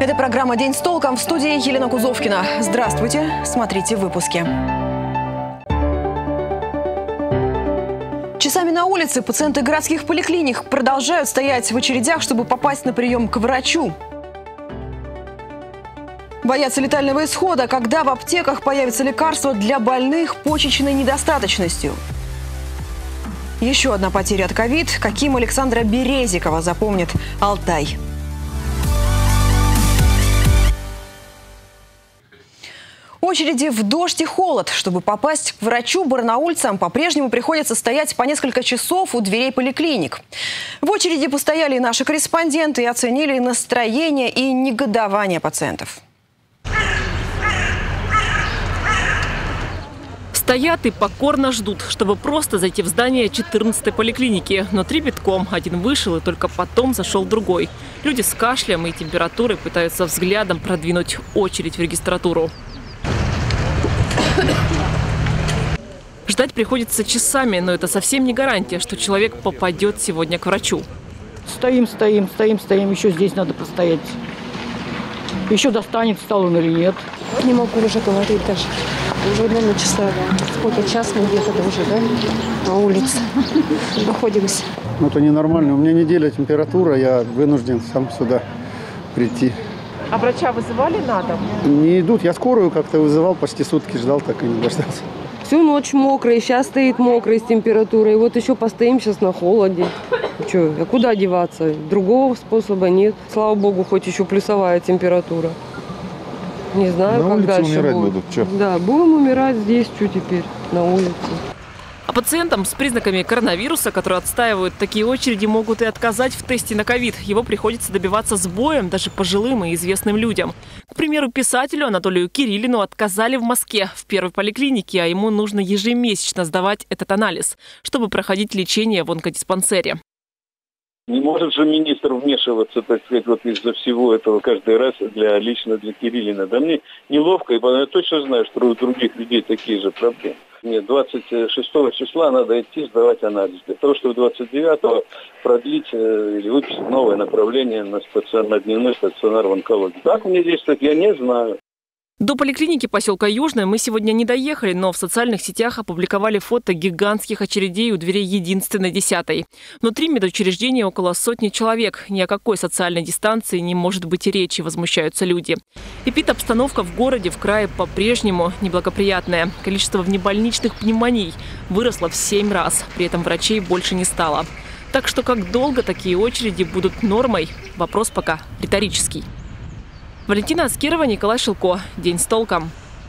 Это программа «День с толком», в студии Елена Кузовкина. Здравствуйте, смотрите в выпуске. Часами на улице пациенты городских поликлиник продолжают стоять в очередях, чтобы попасть на прием к врачу. Боятся летального исхода, когда в аптеках появится лекарство для больных почечной недостаточностью. Еще одна потеря от ковид. Каким Александра Березикова запомнит Алтай. Очереди в дождь и холод. Чтобы попасть к врачу, барнаульцам по-прежнему приходится стоять по несколько часов у дверей поликлиник. В очереди постояли и наши корреспонденты и оценили настроение и негодование пациентов. Стоят и покорно ждут, чтобы просто зайти в здание 14-й поликлиники. Но 3 битком. Один вышел, и только потом зашел другой. Люди с кашлем и температурой пытаются взглядом продвинуть очередь в регистратуру. Ждать приходится часами, но это совсем не гарантия, что человек попадет сегодня к врачу. Стоим. Еще здесь надо постоять. Еще достанет, встал он или нет. Не могу уже говорить даже. Уже, наверное, часа. Сколько, час мы где-то уже, да? На улице находимся. Ну, это ненормально. У меня неделя температура, я вынужден сам сюда прийти. А врача вызывали на дом? Не идут. Я скорую как-то вызывал, почти сутки ждал, так и не дождался. Всю ночь мокрый, сейчас стоит мокрый с температурой. Вот еще постоим сейчас на холоде. Че, а куда деваться? Другого способа нет. Слава богу, хоть еще плюсовая температура. Не знаю, как дальше умирать будет. будут. Че? Да, будем умирать здесь, что теперь, на улице. А пациентам с признаками коронавируса, которые отстаивают такие очереди, могут и отказать в тесте на ковид. Его приходится добиваться с боем даже пожилым и известным людям. К примеру, писателю Анатолию Кириллину отказали в Москве в первой поликлинике, а ему нужно ежемесячно сдавать этот анализ, чтобы проходить лечение в онкодиспансере. Не может же министр вмешиваться, так сказать, вот из-за всего этого каждый раз лично для Кириллина. Да мне неловко, ибо я точно знаю, что у других людей такие же проблемы. Мне 26 числа надо идти сдавать анализ, для того, чтобы 29-го продлить или выписать новое направление на дневной стационар в онкологии. Как мне действовать, я не знаю. До поликлиники поселка Южная мы сегодня не доехали, но в социальных сетях опубликовали фото гигантских очередей у дверей единственной 10-й. Внутри медучреждения около 100 человек. Ни о какой социальной дистанции не может быть и речи, возмущаются люди. Эпидобстановка в городе в крае по-прежнему неблагоприятная. Количество внебольничных пневмоний выросло в 7 раз. При этом врачей больше не стало. Так что как долго такие очереди будут нормой? Вопрос пока риторический. Валентина Аскерова, Николай Шилко. День с толком.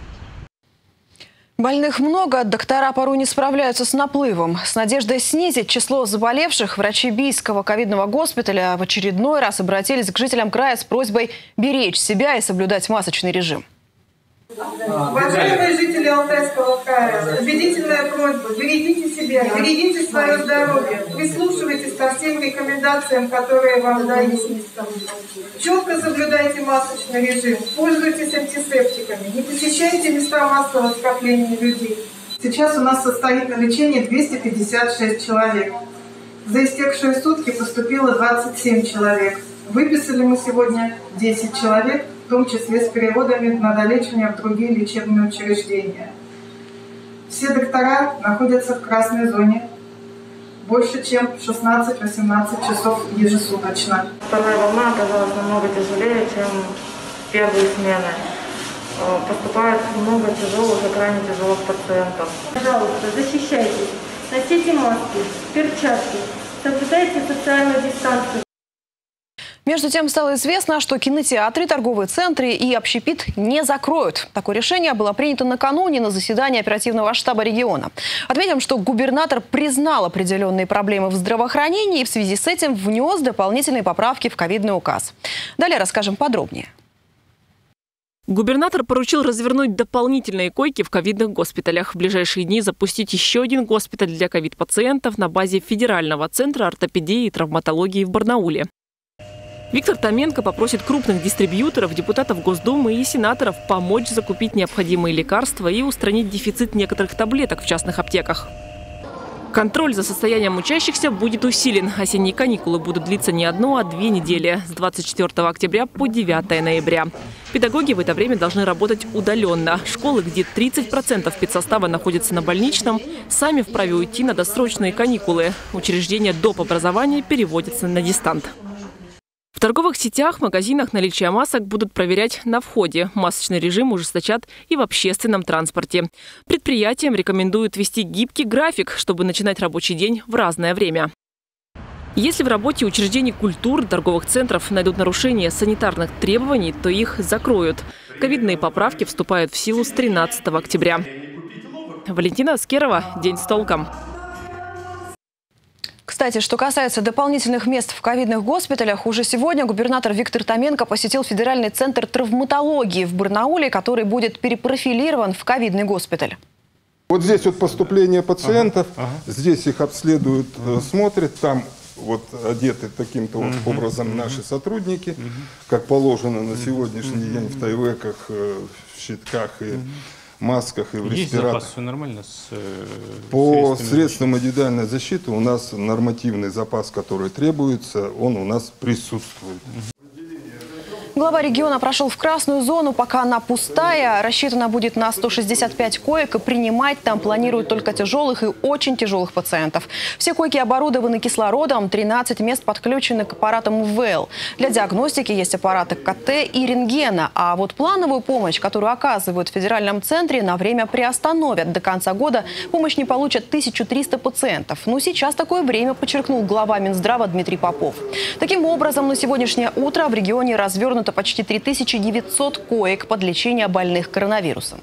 Больных много, доктора порой не справляются с наплывом. С надеждой снизить число заболевших врачи Бийского ковидного госпиталя в очередной раз обратились к жителям края с просьбой беречь себя и соблюдать масочный режим. Уважаемые жители Алтайского края, убедительная просьба: берегите себя, берегите свое здоровье, прислушивайтесь ко всем рекомендациям, которые вам дают. Четко соблюдайте масочный режим, пользуйтесь антисептиками, не посещайте места массового скопления людей. Сейчас у нас состоит на лечении 256 человек. За истекшие сутки поступило 27 человек. Выписали мы сегодня 10 человек, в том числе с переводами на долечивание в другие лечебные учреждения. Все доктора находятся в красной зоне больше, чем 16-18 часов ежесуточно. Вторая волна оказалась намного тяжелее, чем первые смены. Поступает много тяжелых и крайне тяжелых пациентов. Пожалуйста, защищайтесь, носите маски, перчатки, соблюдайте социальную дистанцию. Между тем стало известно, что кинотеатры, торговые центры и общепит не закроют. Такое решение было принято накануне на заседании оперативного штаба региона. Отметим, что губернатор признал определенные проблемы в здравоохранении и в связи с этим внес дополнительные поправки в ковидный указ. Далее расскажем подробнее. Губернатор поручил развернуть дополнительные койки в ковидных госпиталях. В ближайшие дни запустить еще один госпиталь для ковид-пациентов на базе Федерального центра ортопедии и травматологии в Барнауле. Виктор Томенко попросит крупных дистрибьюторов, депутатов Госдумы и сенаторов помочь закупить необходимые лекарства и устранить дефицит некоторых таблеток в частных аптеках. Контроль за состоянием учащихся будет усилен. Осенние каникулы будут длиться не одну, а 2 недели – с 24 октября по 9 ноября. Педагоги в это время должны работать удаленно. Школы, где 30% педсостава находится на больничном, сами вправе уйти на досрочные каникулы. Учреждения доп. Образования переводятся на дистант. В торговых сетях, магазинах наличие масок будут проверять на входе. Масочный режим ужесточат и в общественном транспорте. Предприятиям рекомендуют вести гибкий график, чтобы начинать рабочий день в разное время. Если в работе учреждений культуры, торговых центров найдут нарушения санитарных требований, то их закроют. Ковидные поправки вступают в силу с 13 октября. Валентина Аскерова. День с толком. Кстати, что касается дополнительных мест в ковидных госпиталях, уже сегодня губернатор Виктор Томенко посетил Федеральный центр травматологии в Барнауле, который будет перепрофилирован в ковидный госпиталь. Вот здесь вот поступление пациентов, здесь их обследуют, смотрят, там вот одеты таким-то вот образом наши сотрудники, как положено на сегодняшний день в тайвеках, в щитках и масках и в респираторах. Запас, все нормально По средствам индивидуальной защиты у нас нормативный запас, который требуется, он у нас присутствует. Глава региона прошел в красную зону, пока она пустая. Рассчитана будет на 165 коек, и принимать там планируют только тяжелых и очень тяжелых пациентов. Все койки оборудованы кислородом, 13 мест подключены к аппаратам ИВЛ. Для диагностики есть аппараты КТ и рентгена. А вот плановую помощь, которую оказывают в федеральном центре, на время приостановят. До конца года помощь не получат 1300 пациентов. Но сейчас такое время, подчеркнул глава Минздрава Дмитрий Попов. Таким образом, на сегодняшнее утро в регионе развернуто почти 3900 коек под лечение больных коронавирусом.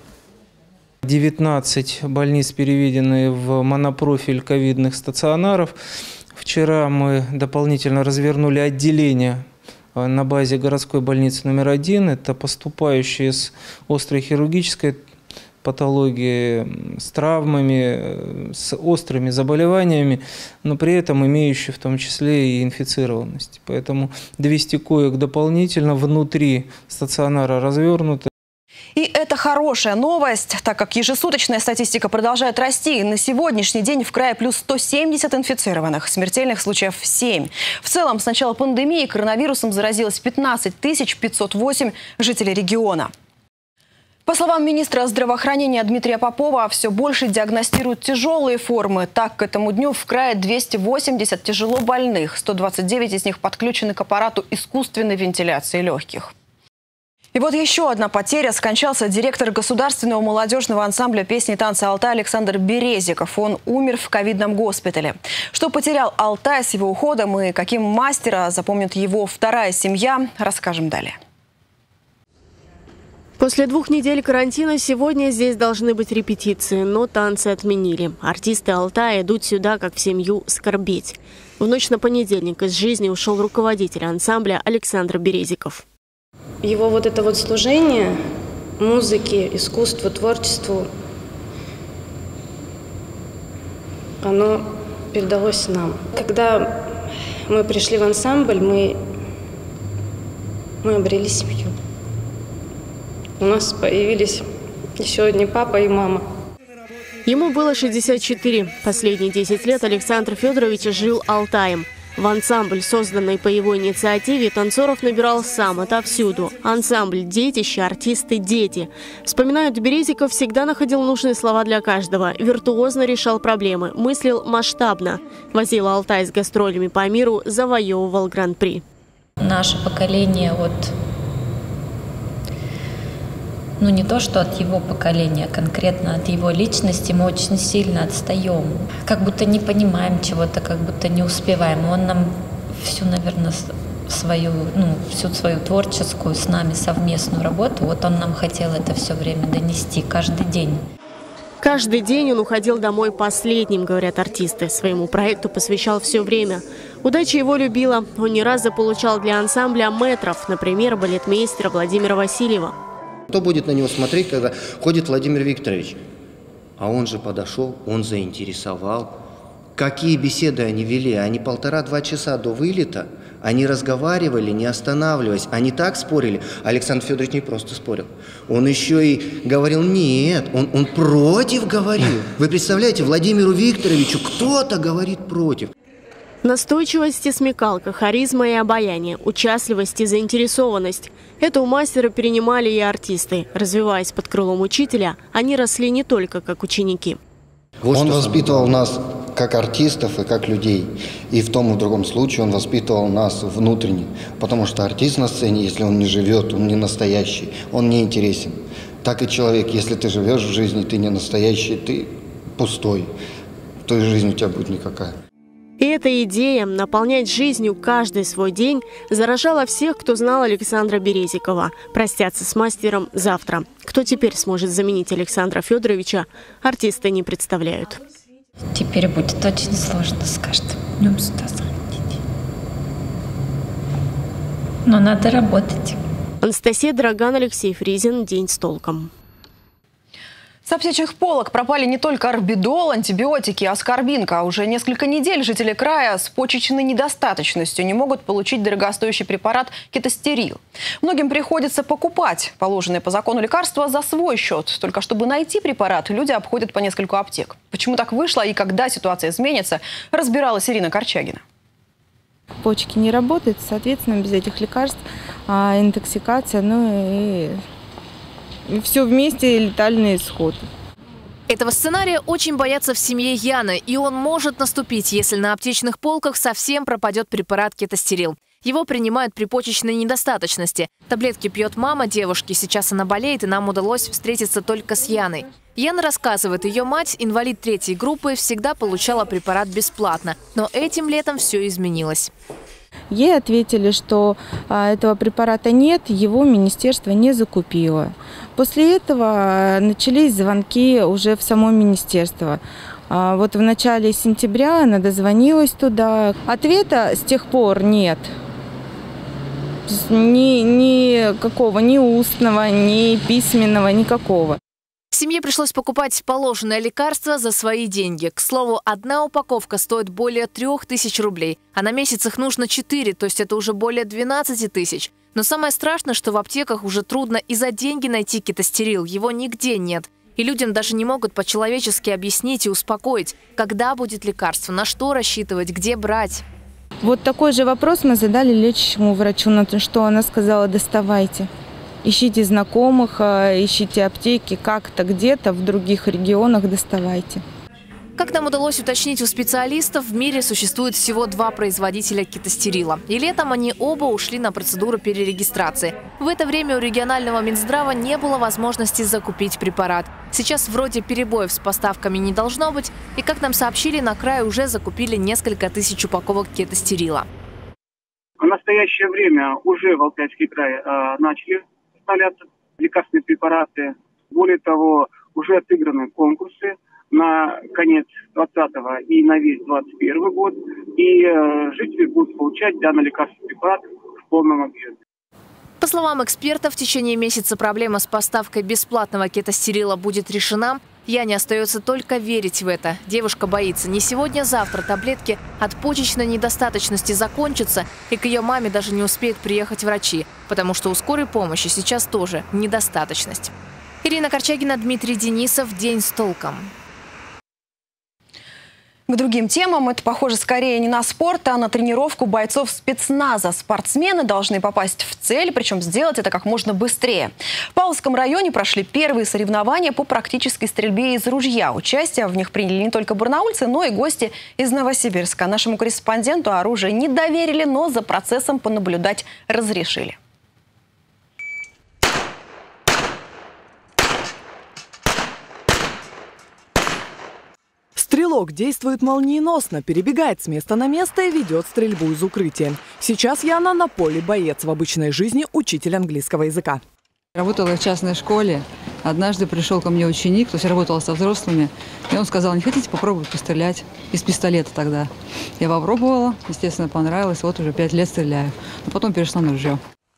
19 больниц переведены в монопрофиль ковидных стационаров. Вчера мы дополнительно развернули отделение на базе городской больницы номер 1. Это поступающие с острой хирургической патологией, с травмами, с острыми заболеваниями, но при этом имеющие в том числе и инфицированность. Поэтому 200 коек дополнительно внутри стационара развернуты. И это хорошая новость, так как ежесуточная статистика продолжает расти. На сегодняшний день в крае плюс 170 инфицированных, смертельных случаев 7. В целом, с начала пандемии коронавирусом заразилось 15 508 жителей региона. По словам министра здравоохранения Дмитрия Попова, все больше диагностируют тяжелые формы. Так, к этому дню в крае 280 тяжело больных. 129 из них подключены к аппарату искусственной вентиляции легких. И вот еще одна потеря. Скончался директор государственного молодежного ансамбля песни и танца «Алтай» Александр Березиков. Он умер в ковидном госпитале. Что потерял Алтай с его уходом и каким мастера запомнит его вторая семья, расскажем далее. После 2 недель карантина сегодня здесь должны быть репетиции, но танцы отменили. Артисты Алтая идут сюда, как в семью, скорбеть. В ночь на понедельник из жизни ушел руководитель ансамбля Александр Березиков. Его вот это вот служение музыке, искусству, творчеству, оно передалось нам. Когда мы пришли в ансамбль, мы обрели семью. У нас появились еще одни папа и мама. Ему было 64. Последние 10 лет Александр Федорович жил Алтаем. В ансамбль, созданный по его инициативе, танцоров набирал сам отовсюду. Ансамбль «Детище», артисты «Дети». Вспоминают, Березиков всегда находил нужные слова для каждого. Виртуозно решал проблемы, мыслил масштабно. Возил Алтай с гастролями по миру, завоевывал гран-при. Наше поколение не то, что от его поколения, а конкретно от его личности мы очень сильно отстаем. Как будто не понимаем чего-то, как будто не успеваем. Он нам всю, наверное, всю свою творческую с нами совместную работу, он нам хотел это все время донести, каждый день. Каждый день он уходил домой последним, говорят артисты. Своему проекту посвящал все время. Удача его любила. Он не раз заполучал для ансамбля мэтров, например, балетмейстера Владимира Васильева. Кто будет на него смотреть, когда ходит Владимир Викторович? А он же подошел, он заинтересовал. Какие беседы они вели? Они 1,5-2 часа до вылета Они разговаривали, не останавливаясь. Они так спорили. Александр Федорович не просто спорил. Он еще и говорил нет. Он против говорил. Вы представляете, Владимиру Викторовичу кто-то говорит против. Настойчивость и смекалка, харизма и обаяние, участливость и заинтересованность. Это у мастера перенимали и артисты. Развиваясь под крылом учителя, они росли не только как ученики. Он воспитывал нас как артистов и как людей. И в том и в другом случае он воспитывал нас внутренне. Потому что артист на сцене, если он не живет, он не настоящий, он не интересен. Так и человек, если ты живешь в жизни, ты не настоящий, ты пустой. То и жизнь у тебя будет никакая. И эта идея наполнять жизнью каждый свой день заражала всех, кто знал Александра Березикова. Простятся с мастером завтра. Кто теперь сможет заменить Александра Федоровича, артисты не представляют. Теперь будет очень сложно с каждым днем сюда заходить. Но надо работать. Анастасия Драган, Алексей Фризин. День с толком. С аптечных полок пропали не только орбидол, антибиотики, аскорбинка. А уже несколько недель жители края с почечной недостаточностью не могут получить дорогостоящий препарат кетостерил. Многим приходится покупать положенные по закону лекарства за свой счет. Только чтобы найти препарат, люди обходят по нескольку аптек. Почему так вышло и когда ситуация изменится, разбиралась Ирина Корчагина. Почки не работают, соответственно, без этих лекарств интоксикация, и все вместе летальный исход. Этого сценария очень боятся в семье Яны, и он может наступить, если на аптечных полках совсем пропадет препарат кетостерил. Его принимают при почечной недостаточности. Таблетки пьет мама девушки, сейчас она болеет, и нам удалось встретиться только с Яной. Яна рассказывает, ее мать, инвалид 3-й группы, всегда получала препарат бесплатно. Но этим летом все изменилось. Ей ответили, что этого препарата нет, его министерство не закупило. После этого начались звонки уже в само министерство. Вот в начале сентября она дозвонилась туда. Ответа с тех пор нет. Никакого, ни устного, ни письменного, никакого. Семье пришлось покупать положенное лекарство за свои деньги. К слову, одна упаковка стоит более 3000 рублей, а на месяц их нужно 4, то есть это уже более 12 тысяч. Но самое страшное, что в аптеках уже трудно и за деньги найти кетостерил, его нигде нет. И людям даже не могут по-человечески объяснить и успокоить, когда будет лекарство, на что рассчитывать, где брать. Вот такой же вопрос мы задали лечащему врачу, на что она сказала: доставайте. Ищите знакомых, ищите аптеки, как-то где-то в других регионах доставайте. Как нам удалось уточнить у специалистов, в мире существует всего 2 производителя кетостерила. И летом они оба ушли на процедуру перерегистрации. В это время у регионального Минздрава не было возможности закупить препарат. Сейчас вроде перебоев с поставками не должно быть. И, как нам сообщили, на крае уже закупили несколько тысяч упаковок кетостерила. В настоящее время уже в Алтайский край начали поставляться лекарственные препараты. Более того, уже отыграны конкурсы на конец 2020 и на весь 2021 год. И жители будут получать данный лекарственный препарат в полном объеме. По словам экспертов, в течение месяца проблема с поставкой бесплатного кетостерила будет решена. Яне остается только верить в это. Девушка боится, не сегодня-завтра таблетки от почечной недостаточности закончатся, и к ее маме даже не успеют приехать врачи, потому что у скорой помощи сейчас тоже недостаточность. Ирина Корчагина, Дмитрий Денисов. День с толком. К другим темам. Это похоже скорее не на спорт, а на тренировку бойцов спецназа. Спортсмены должны попасть в цель, причем сделать это как можно быстрее. В Павловском районе прошли первые соревнования по практической стрельбе из ружья. Участие в них приняли не только барнаульцы, но и гости из Новосибирска. Нашему корреспонденту оружие не доверили, но за процессом понаблюдать разрешили. Стрелок действует молниеносно, перебегает с места на место и ведет стрельбу из укрытия. Сейчас Яна на поле боец, в обычной жизни учитель английского языка. Работала в частной школе. Однажды пришел ко мне ученик, то есть работала со взрослыми, и он сказал: не хотите попробовать пострелять? Из пистолета тогда. Я попробовала, естественно, понравилось, вот уже 5 лет стреляю. Но потом перешла на ружье.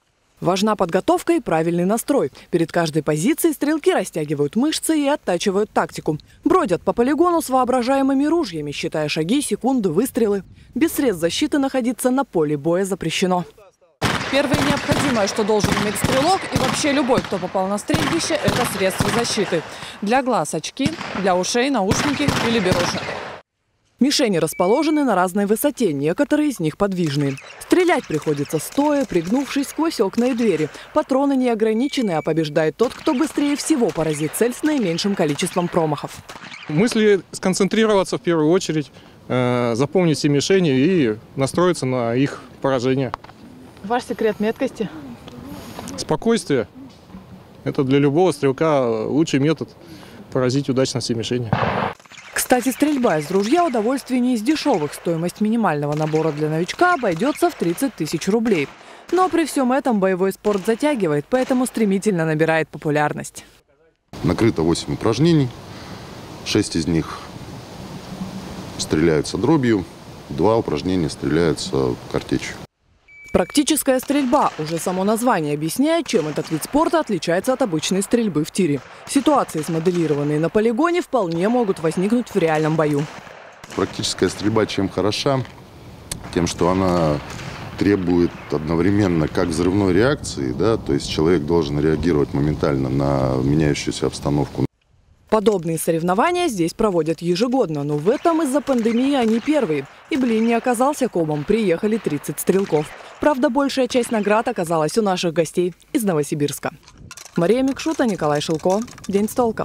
Важна подготовка и правильный настрой. Перед каждой позицией стрелки растягивают мышцы и оттачивают тактику. Бродят по полигону с воображаемыми ружьями, считая шаги, секунды, выстрелы. Без средств защиты находиться на поле боя запрещено. Первое необходимое, что должен иметь стрелок и вообще любой, кто попал на стрельбище, это средства защиты. Для глаз очки, для ушей наушники или беруши. Мишени расположены на разной высоте, некоторые из них подвижные. Стрелять приходится стоя, пригнувшись сквозь окна и двери. Патроны не ограничены, а побеждает тот, кто быстрее всего поразит цель с наименьшим количеством промахов. Мысли сконцентрироваться в первую очередь, запомнить все мишени и настроиться на их поражение. Ваш секрет меткости? Спокойствие. Это для любого стрелка лучший метод поразить удачно все мишени. Кстати, стрельба из ружья – удовольствие не из дешевых. Стоимость минимального набора для новичка обойдется в 30 тысяч рублей. Но при всем этом боевой спорт затягивает, поэтому стремительно набирает популярность. Накрыто 8 упражнений. 6 из них стреляются дробью, 2 упражнения стреляются картечью. Практическая стрельба. Уже само название объясняет, чем этот вид спорта отличается от обычной стрельбы в тире. Ситуации, смоделированные на полигоне, вполне могут возникнуть в реальном бою. Практическая стрельба чем хороша? Тем, что она требует одновременно как взрывной реакции, да, то есть человек должен реагировать моментально на меняющуюся обстановку. Подобные соревнования здесь проводят ежегодно, но в этом из-за пандемии они первые. И блин не оказался комом, приехали 30 стрелков. Правда, большая часть наград оказалась у наших гостей из Новосибирска. Мария Микшута, Николай Шилко. День с толком.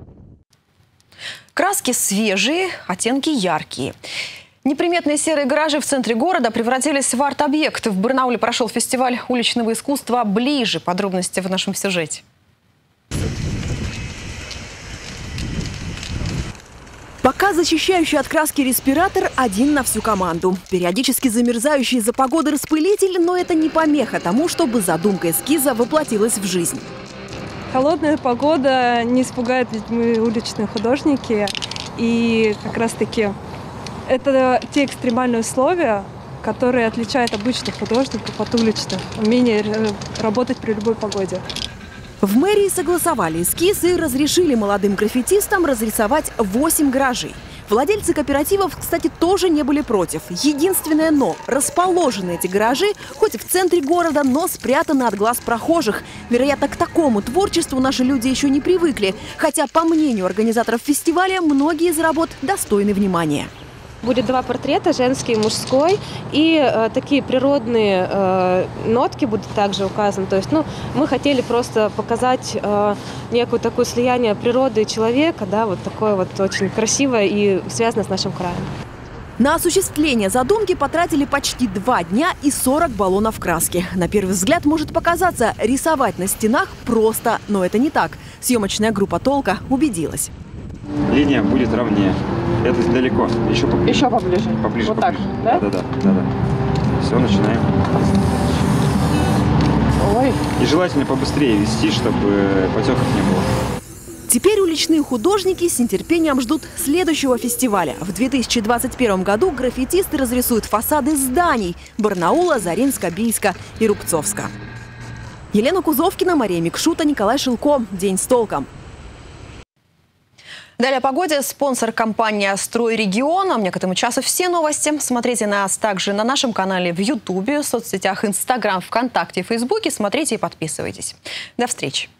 Краски свежие, оттенки яркие. Неприметные серые гаражи в центре города превратились в арт-объект. В Барнауле прошел фестиваль уличного искусства «Ближе». Подробности в нашем сюжете. Пока защищающий от краски респиратор один на всю команду. Периодически замерзающий из-за погоды распылитель, но это не помеха тому, чтобы задумка эскиза воплотилась в жизнь. Холодная погода не испугает, ведь мы уличные художники. И как раз-таки это те экстремальные условия, которые отличают обычных художников от уличных. Умение работать при любой погоде. В мэрии согласовали эскиз и разрешили молодым граффитистам разрисовать 8 гаражей. Владельцы кооперативов, кстати, тоже не были против. Единственное «но» – расположены эти гаражи хоть и в центре города, но спрятаны от глаз прохожих. Вероятно, к такому творчеству наши люди еще не привыкли. Хотя, по мнению организаторов фестиваля, многие из работ достойны внимания. Будет 2 портрета, женский и мужской, и такие природные нотки будут также указаны. То есть, мы хотели просто показать некую такое слияние природы и человека, да, вот такое вот очень красивое и связанное с нашим краем. На осуществление задумки потратили почти 2 дня и 40 баллонов краски. На первый взгляд может показаться, рисовать на стенах просто, но это не так. Съемочная группа «Толка» убедилась. Линия будет ровнее. Это далеко. Еще поближе. Еще поближе. Поближе. Вот поближе. так, да? Да. Все, начинаем. Ой. И желательно побыстрее вести, чтобы потеков не было. Теперь уличные художники с нетерпением ждут следующего фестиваля. В 2021 году граффитисты разрисуют фасады зданий Барнаула, Заринска, Бийска и Рубцовска. Елена Кузовкина, Мария Микшута, Николай Шилко. День с толком. Далее о погоде. Спонсор — компания «Стройрегион». У меня к этому часу все новости. Смотрите нас также на нашем канале в Ютубе, в соцсетях Инстаграм, ВКонтакте, Фейсбуке. Смотрите и подписывайтесь. До встречи.